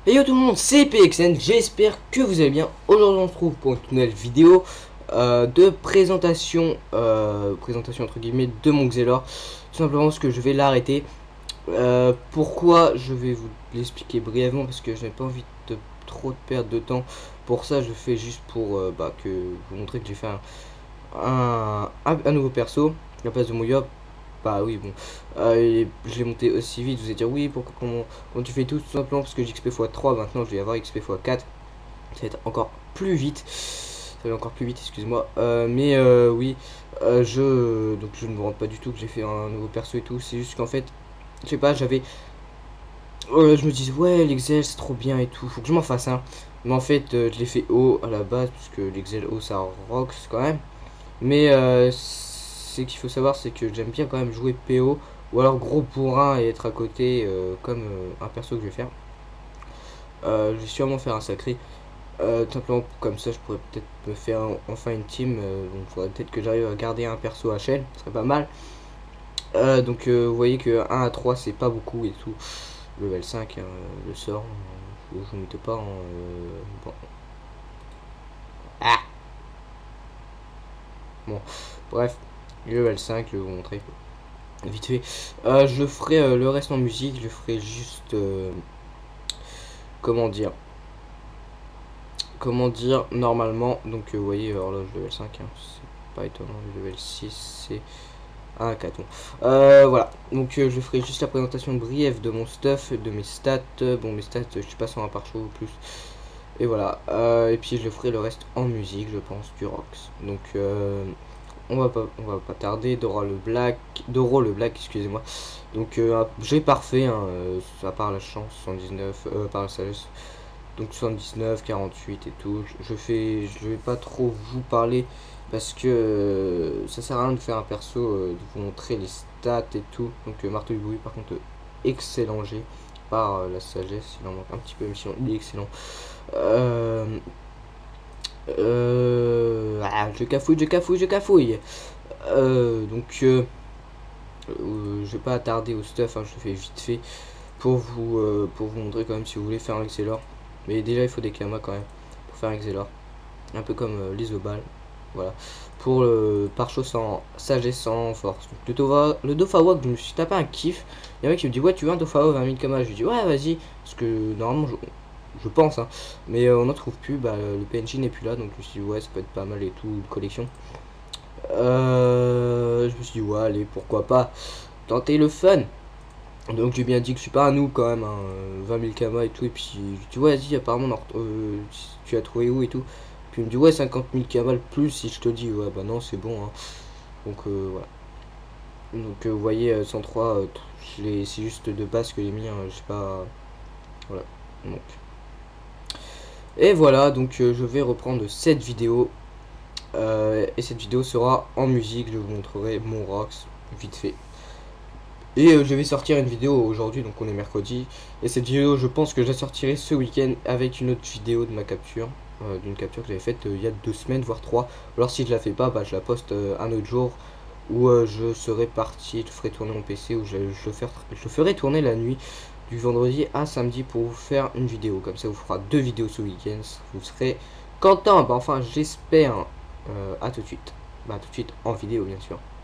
Et yo tout le monde, c'est PXN, j'espère que vous allez bien. Aujourd'hui on se retrouve pour une nouvelle vidéo de présentation entre guillemets de mon Xelor. Tout simplement parce que je vais l'arrêter. Pourquoi, je vais vous l'expliquer brièvement parce que je n'ai pas envie de trop de perdre de temps. Pour ça je fais juste pour que vous montrer que j'ai fait un nouveau perso à la place de Moyob. Bah oui bon, je l'ai monté aussi vite. Vous allez dire oui, pourquoi, comment tu fais tout simplement parce que j'XP x3. Maintenant je vais avoir XP x4, ça va être encore plus vite, ça va encore plus vite, excuse-moi. Oui, donc je ne me rends pas du tout que j'ai fait un nouveau perso et tout. C'est juste qu'en fait, je sais pas, je me dis ouais l'Excel c'est trop bien et tout, faut que je m'en fasse un. Mais en fait je l'ai fait haut à la base parce que l'Excel haut ça rocks quand même. Mais ce qu'il faut savoir, c'est que j'aime bien quand même jouer PO ou alors gros bourrin et être à côté comme un perso que je vais faire. Je vais sûrement faire un sacré. Tout simplement comme ça, je pourrais peut-être me faire enfin une team. Donc il faudrait peut-être que j'arrive à garder un perso HL, ce serait pas mal. Vous voyez que 1 à 3 c'est pas beaucoup et tout. Level 5, le sort, je vous mette pas en. Bon. Ah bon, bref, level 5, je vais vous montrer vite fait. Je ferai le reste en musique, je ferai juste comment dire normalement. Donc vous voyez horloge level 5 hein, c'est pas étonnant. Le level 6 c'est un caton. Voilà, donc je ferai juste la présentation briève de mon stuff, de mes stats. Bon, mes stats je suis pas sur un par show plus, et voilà. Et puis je ferai le reste en musique, je pense, du rocks. Donc on va pas tarder. Doro le black, excusez-moi. Donc j'ai parfait hein, à part la chance 79, par la sagesse. Donc 79, 48 et tout. Je vais pas trop vous parler parce que ça sert à rien de faire un perso, de vous montrer les stats et tout. Donc marteau du bruit par contre, excellent G par la sagesse, il en manque un petit peu mais sinon il est excellent. Je cafouille. Je vais pas attarder au stuff, hein, je le fais vite fait pour vous montrer quand même si vous voulez faire un Excelor. Mais déjà il faut des kamas quand même pour faire un Excelor. Un peu comme les Obal. Voilà. Pour le pare-chaud sans sagesse, sans force. Donc, le Dofawak, je me suis tapé un kiff. Il y a un mec qui me dit ouais tu veux un Dofawak 20 000 kamas. Je lui dis ouais vas-y. Parce que normalement je pense hein. Mais on n'en trouve plus. Bah le PNJ n'est plus là. Donc je me suis dit ouais ça peut être pas mal et tout. Une collection. Je me suis dit ouais allez pourquoi pas tenter le fun. Donc j'ai bien dit que je suis pas un noob quand même hein, 20 000 kamas et tout. Et puis tu vois vas-y apparemment tu as trouvé où et tout. Puis il me dit ouais 50 000 kamas plus si je te dis ouais bah non c'est bon hein. Donc voilà. Donc vous voyez 103 c'est juste de base que les mis hein, je sais pas. Voilà. Donc. Et voilà donc je vais reprendre cette vidéo. Et cette vidéo sera en musique, je vous montrerai mon rocks vite fait. Et je vais sortir une vidéo aujourd'hui, donc on est mercredi. Et cette vidéo, je pense que je la sortirai ce week-end avec une autre vidéo de ma capture. D'une capture que j'avais faite il y a 2 semaines, voire 3. Alors si je la fais pas, bah, je la poste un autre jour. Où je serai parti, je ferai tourner mon PC. Ou je ferai tourner la nuit du vendredi à samedi pour vous faire une vidéo. Comme ça, vous fera 2 vidéos ce week-end. Vous serez content. Bah, enfin, j'espère. À tout de suite. Bah, tout de suite en vidéo, bien sûr.